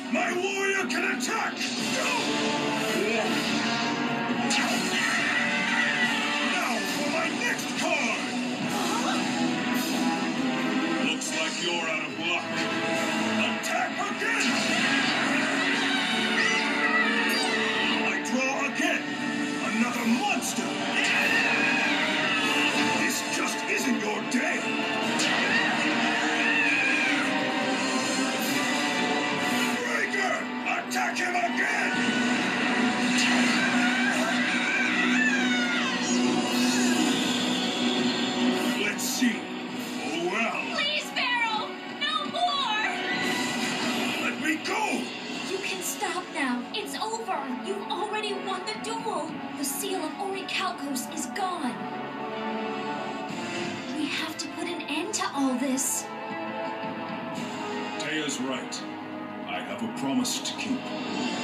My warrior can attack! Now for my next card! Looks like you're out of luck. Attack again! I draw again! Another monster! This just isn't your day! Breaker! Attack him again! Let's see. Oh well. Please, Pharaoh! No more! Let me go! You can stop now. It's over. You've already won the duel. The seal of Overkills is gone. We have to put an end to all this. Taya's right. I have a promise to keep.